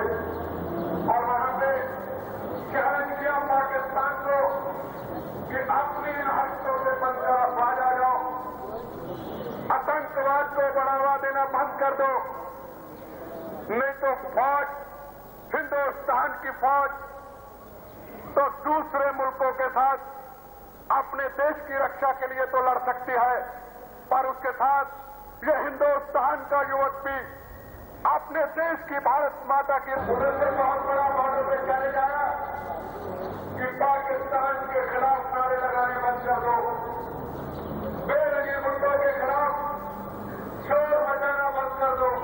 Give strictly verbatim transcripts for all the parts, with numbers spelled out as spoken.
اور وہاں پہ چیلنج کیا پاکستان کو کہ اپنی ان حرکتوں سے بند کر باز آ جاؤ، آتنکواد کو بڑھاوا دینا بند کر دو، نہیں تو فوج، ہندوستان کی فوج تو دوسرے ملکوں کے ساتھ اپنے دیش کی رکشا کے لیے تو لڑ سکتی ہے، پر اس کے ساتھ یہ ہندوستان کا یوک بھی اپنے دیش کی بھارت ماتا کی ادھر سے بہت بڑا بارڈر پہ چلے جایا کہ پاکستان کے خلاف نعرے لگانے بند کر دو، بے نظیر ملکوں کے خلاف شور مچانا بند کر دو،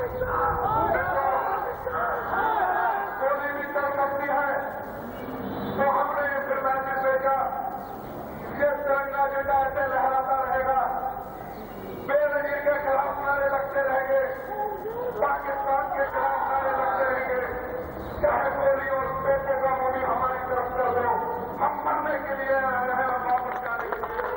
گولی بھی چل سکتی ہے، تو ہم نے یہ پھر میسج بھیجا، یہ ترنگا جھنڈا ایسے لہراتا رہے گا، بے نظیر کے خلاف نعرے لگتے رہیں گے، پاکستان کے خلاف نعرے لگتے رہیں گے، چاہے گولی اور پیپوں کا منہ بھی ہماری طرف کر دو، ہم مرنے کے لیے آئے ہیں اور واپس جانے کے لیے۔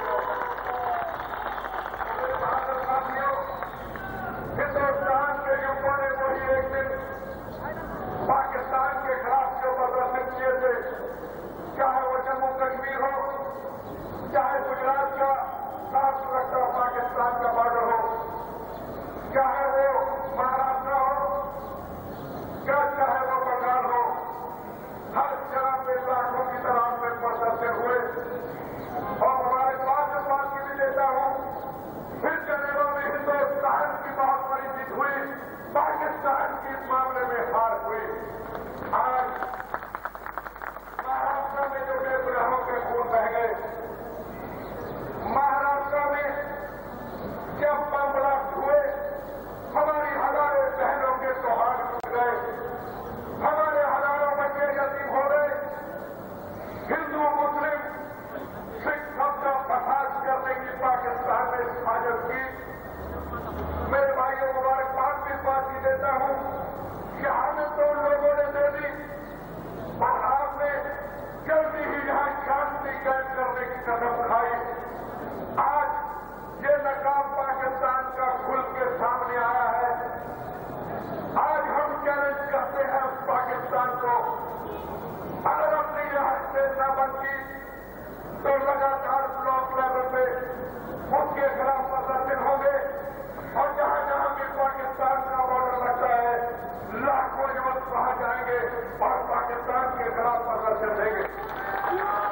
میرے بہادر ساتھیوں، ہندوستان کے یوکوں نے وہی ایک دن پاکستان کے خلاف جو مدرسے کیے تھے، چاہے وہ جموں کشمیر ہو، چاہے گجرات کا صاف ستھرا پاکستان کا بارڈر ہو، چاہے وہ مہاراشٹر ہو، یا چاہے وہ بنگال ہو، ہر جگہ پہ لاکھوں کی تعداد میں مدرسے ہوئے، اور ہمارے پاس جو بات کی بھی دیتا ہوں، پھر جنیوا میں ہندوستان کی بہت بڑی جیت ہوئی، پاکستان کی اس معاملے میں ہار ہوئی۔ آج مہاراشٹر میں جو بے گناہوں کے خون بہ گئے، مہاراشٹر میں جب بم بلاسٹ ہوئے، ہماری ہزاروں بہنوں کے سہاگ ٹوٹ گئے، ہمارے ہزاروں بچے یتیم ہو گئے، ہندو مسلم سکھ سب کا فساد کرنے کی پاکستان نے سازش کی۔ میرے بھائیوں مبارکباد بھی اس بات کی دیتا ہوں کہ ہمیں تو لوگوں نے دے دی، اور آپ نے جلدی ہی یہاں شانتی قائم کرنے کی قدم اٹھائی۔ آج یہ نقاب پاکستان کا کھل کے سامنے آیا ہے، آج ہم چیلنج کرتے ہیں اس پاکستان کو، اگر اپنی یہاں سے نہ بنتی تو لگاتار بلاک لیول پہ اس کے خلاف مدرسے ہوں گے، اور جہاں جہاں بھی پاکستان کا بارڈر لگتا ہے لاکھوں یوک وہاں جائیں گے اور پاکستان کے خلاف مدرسے دیں گے۔